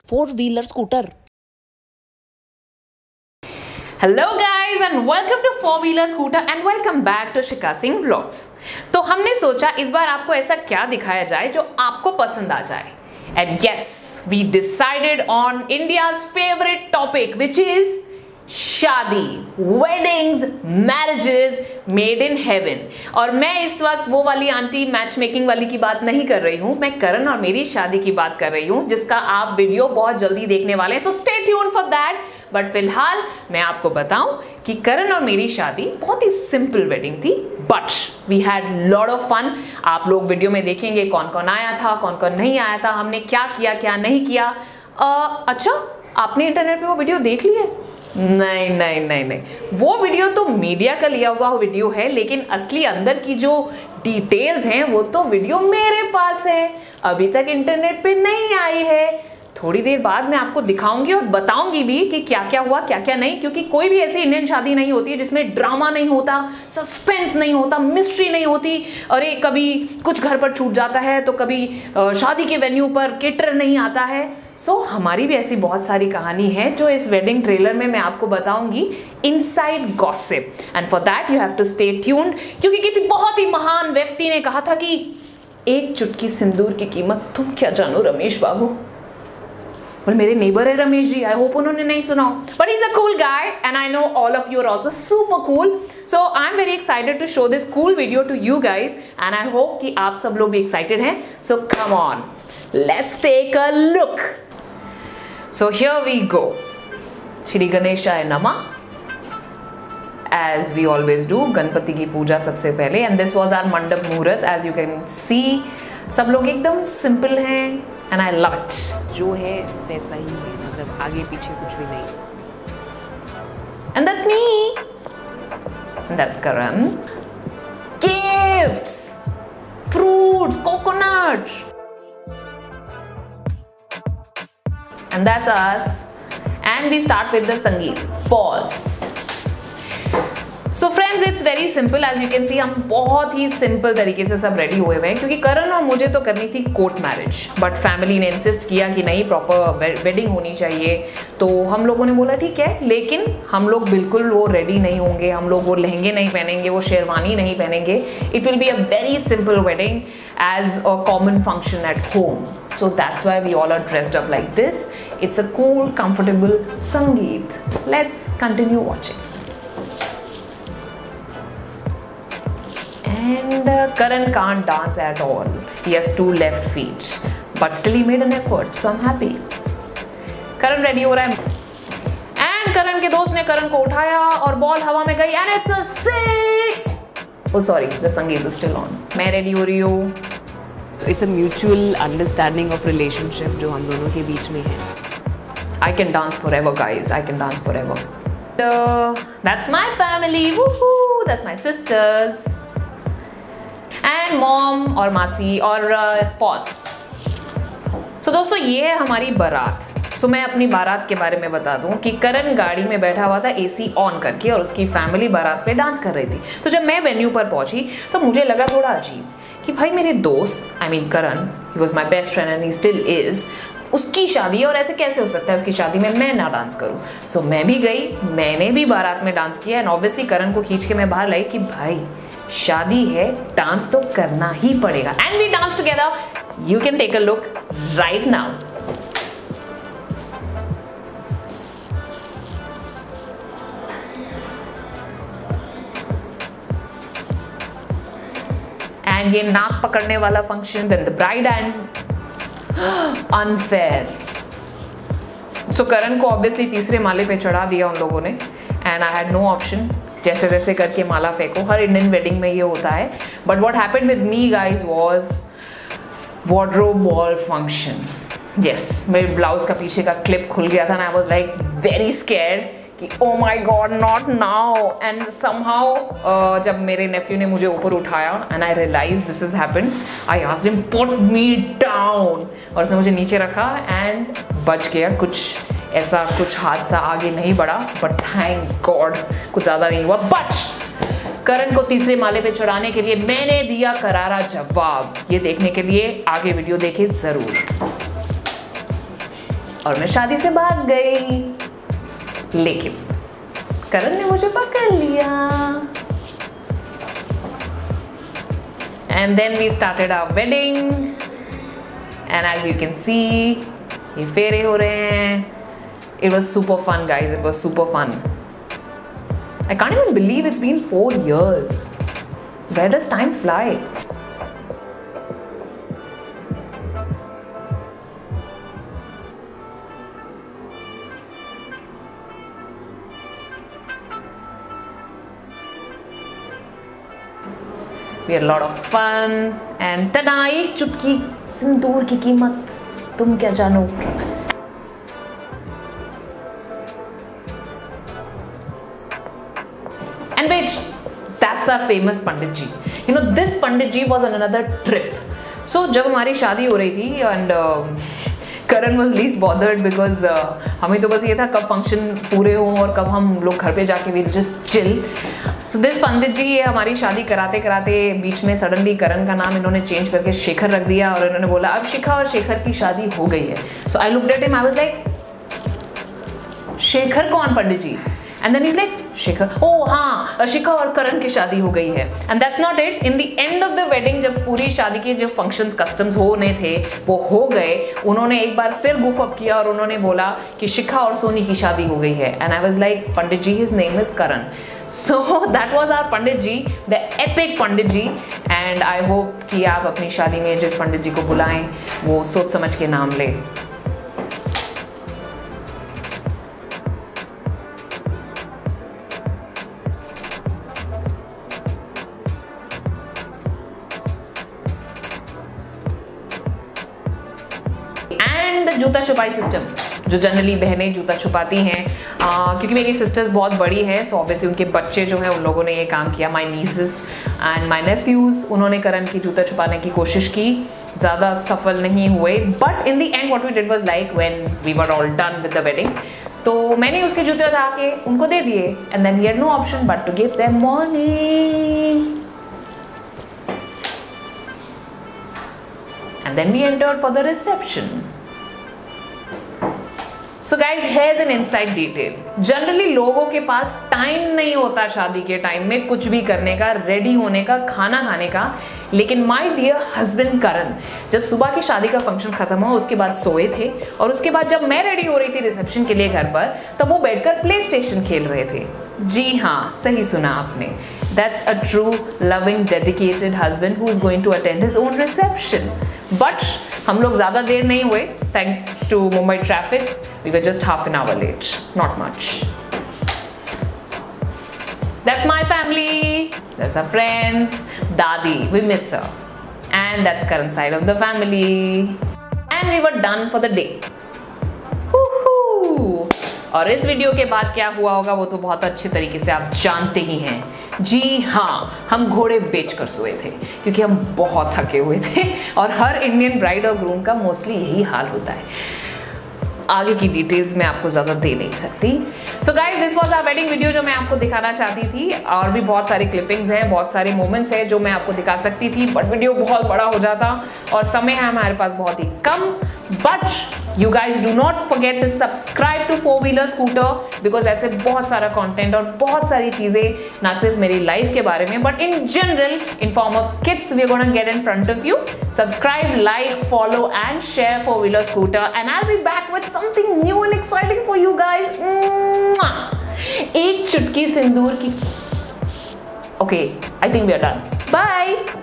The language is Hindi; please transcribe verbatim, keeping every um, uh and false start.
Four wheeler scooter. Hello guys and welcome to four wheeler scooter and welcome back to Shikha Singh vlogs. तो हमने सोचा इस बार आपको ऐसा क्या दिखाया जाए जो आपको पसंद आ जाए। And yes, we decided on India's favourite topic which is shaadi, weddings, marriages made in heaven. और मैं इस वक्त वो वाली आंटी मैच मेकिंग वाली की बात नहीं कर रही हूं, मैं करण और मेरी शादी की बात कर रही हूं जिसका आप वीडियो बहुत जल्दी देखने वाले हैं, so stay tuned for that. But फिलहाल मैं आपको बताऊं कि करण और मेरी शादी बहुत ही सिंपल वेडिंग थी, but we had lot of fun. आप लोग वीडियो में देखेंगे कौन कौन आया था, कौन कौन नहीं आया था, हमने क्या किया क्या नहीं किया। uh, अच्छा, आपने इंटरनेट पे वो वीडियो देख ली है? नहीं नहीं नहीं नहीं, वो वीडियो तो मीडिया का लिया हुआ वीडियो है, लेकिन असली अंदर की जो डिटेल्स हैं वो तो वीडियो मेरे पास है, अभी तक इंटरनेट पे नहीं आई है। थोड़ी देर बाद मैं आपको दिखाऊंगी और बताऊंगी भी कि क्या क्या हुआ क्या क्या नहीं, क्योंकि कोई भी ऐसी इंडियन शादी नहीं होती है जिसमें ड्रामा नहीं होता, सस्पेंस नहीं होता, मिस्ट्री नहीं होती। अरे कभी कुछ घर पर छूट जाता है तो कभी शादी के वेन्यू पर केटर नहीं आता है। सो so, हमारी भी ऐसी बहुत सारी कहानी है जो इस वेडिंग ट्रेलर में मैं आपको बताऊंगी, inside gossip. And for that you have to stay tuned, क्योंकि किसी बहुत ही महान व्यक्ति ने कहा था कि एक चुटकी सिंदूर की कीमत तुम क्या जानो रमेश बाबू। Well, मेरे नेबर है रमेश जी, आई होप उन्होंने नहीं सुना, but is a cool guy and I know all of you are also super cool. So I am very excited to show this cool video to you guys and I hope कि आप सब लोग भी एक्साइटेड हैं। So come on, let's take a look. So here we go. Shri गणेशाय नमः, as we always do, Ganpati की पूजा सबसे पहले। एंड दिस was our मंडप मुहूर्त, as you can see सब लोग एकदम सिंपल हैं एंड आई लव इट। जो है वैसा ही है, मतलब आगे पीछे कुछ भी नहीं। And that's me, that's Karan. Gifts, fruits, coconut, and that's us. And we start with the sangeet. Pause. So friends, it's very simple, as you can see हम बहुत ही सिंपल तरीके से सब रेडी हुए हुए हैं, क्योंकि करण और मुझे तो करनी थी कोर्ट मैरिज, बट फैमिली ने इंसिस्ट किया कि नहीं, प्रॉपर वेडिंग होनी चाहिए। तो हम लोगों ने बोला ठीक है, लेकिन हम लोग बिल्कुल वो रेडी नहीं होंगे, हम लोग वो लहंगे नहीं पहनेंगे, वो शेरवानी नहीं पहनेंगे। It will be a very simple wedding as a common function at home. So that's why we all are dressed up like this. It's a cool, comfortable Sangeet. Let's continue watching. And uh, Karan can't dance at all. He has two left feet, but still he made an effort, so I'm happy. Karan ready हो रहा है, and Karan के दोस्त ने Karan को उठाया और बॉल हवा में गई, and it's a six. Oh sorry, the Sangeet is still on. मैं ready हो रही हूँ। It's a mutual understanding of relationship जो हम दोनों के बीच में है। I can dance forever, guys. I can dance forever. Uh, that's my family. Woohoo! That's my sisters. And mom और मासी और पॉस। uh, so, दोस्तों ये है हमारी बारात। सो so, मैं अपनी बारात के बारे में बता दूं कि करण गाड़ी में बैठा हुआ था एसी ऑन करके और उसकी फैमिली बारात पे डांस कर रही थी। तो जब मैं वेन्यू पर पहुंची तो मुझे लगा थोड़ा अजीब कि भाई मेरे दोस्त, I mean Karan, he was my best friend and he still is, उसकी शादी है और ऐसे कैसे हो सकता है उसकी शादी में मैं ना डांस करूं। सो so, मैं भी गई, मैंने भी बारात में डांस किया एंड ऑब्वियसली करण को खींच के मैं बाहर लाई कि भाई शादी है, डांस तो करना ही पड़ेगा। And we dance together. You can take a look right now. And ये नाक पकड़ने वाला function, then the bride and unfair. So Karan को ऑब्वियसली तीसरे माले पे चढ़ा दिया उन लोगों ने and I had no option, जैसे तैसे करके माला फेंको। हर इंडियन वेडिंग में ये होता है। But what happened with me guys was wardrobe malfunction, मेरे ब्लाउज का पीछे का क्लिप खुल गया था and I was like very scared कि oh my god not now. And somehow जब मेरे नेफ्यू ने मुझे ऊपर उठाया and I realize this is happened, I asked him put me down, और उसने मुझे नीचे रखा एंड बच गया। कुछ ऐसा कुछ हादसा आगे नहीं बढ़ा, बट थैंक गॉड कुछ ज़्यादा नहीं हुआ। बट करण को तीसरे माले पे चढ़ाने के लिए मैंने दिया करारा जवाब। ये देखने के लिए आगे वीडियो देखें जरूर। और मैं शादी से भाग गई, लेकिन करण ने मुझे पकड़ लिया। And then we started our wedding, and as you can see, ये फेरे हो रहे हैं। It was super fun, guys. It was super fun. I can't even believe it's been four years. Where does time fly? We had a lot of fun and tada, एक चुटकी सिंदूर की कीमत तुम क्या जानो। And wait, that's our famous Pandit ji. You know, this Pandit ji was on another trip. So जब हमारी शादी हो रही थी and uh, Karan was least bothered because हमें तो बस ये था कब फंक्शन पूरे हों और कब हम लोग घर पे जाके will just chill. So this pandit ji ये हमारी शादी कराते कराते बीच में सडनली करण का नाम इन्होंने चेंज करके शेखर रख दिया और इन्होंने बोला अब शिखा और शेखर की शादी हो गई है। So I looked at him, I was like Shekhar कौन pandit ji? And then he is like Shekhar, oh हाँ शिखा और करण की शादी हो गई है। And that's not it. In the end of the wedding जब पूरी शादी के जो फंक्शंस कस्टम्स होने थे वो हो गए, उन्होंने एक बार फिर गुफ अप किया और उन्होंने बोला कि शिखा और सोनी की शादी हो गई है। And I was like pandit ji his name is Karan. So that was our pandit ji, the epic pandit ji. And I hope कि आप अपनी शादी में जिस पंडित जी को बुलाएं वो सोच समझ के नाम ले। जूता छुपाई सिस्टम, जो जनरली बहनें जूता छुपाती हैं, uh, क्योंकि मेरी सिस्टर्स बहुत बड़ी हैं, सो ऑब्वियसली उनके बच्चे जो हैं उन लोगों ने ये काम किया। My nieces and my nephews, उन्होंने करण की जूता छुपाने की कोशिश की, ज़्यादा सफल नहीं हुए। But in the end what we did was like when we were all done with the wedding, तो मैंने उसके जूते उठा के उनको दे दिए and then he had no option but to give them money. And then we entered for the reception. So guys, here's an inside detail. Generally लोगों के पास टाइम नहीं होता शादी के टाइम में कुछ भी करने का, रेडी होने का, खाना खाने का। लेकिन माय डियर हस्बैंड करण जब सुबह की शादी का फंक्शन खत्म हुआ उसके बाद सोए थे और उसके बाद जब मैं रेडी हो रही थी रिसेप्शन के लिए घर पर, तब वो बैठकर प्ले स्टेशन खेल रहे थे। जी हाँ, सही सुना आपने। That's a true loving dedicated husband who is going to attend his own reception. But हम लोग ज़्यादा देर नहीं हुए thanks to Mumbai traffic. We were just half an hour late, not much. That's my family. That's our friends. Dadi, we miss her. And that's Karan's side of the family. And we were done for the day. Woohoo! और इस वीडियो के बाद क्या हुआ होगा वो तो बहुत अच्छे तरीके से आप जानते ही हैं। जी हाँ, हम घोड़े बेचकर सोए थे क्योंकि हम बहुत थके हुए थे और हर इंडियन ब्राइड और ग्रूम का मोस्टली यही हाल होता है। आगे की डिटेल्स मैं आपको ज़्यादा दे नहीं सकती। So guys, this was our wedding video जो मैं आपको दिखाना चाहती थी। और भी बहुत सारी क्लिपिंग्स हैं, बहुत सारे मोमेंट्स हैं जो मैं आपको दिखा सकती थी, बट वीडियो बहुत बड़ा हो जाता और समय है हमारे पास बहुत ही कम। But you guys do not forget to subscribe to four wheeler scooter because ऐसे बहुत सारा कंटेंट और बहुत सारी चीज़ें ना सिर्फ मेरी लाइफ के बारे में but in general in form of skits we are gonna get in front of you. Subscribe, like, follow and share four wheeler scooter and I will be back with something new and exciting for you guys. एक चुटकी सिंदूर की। Okay, I think we are done. Bye.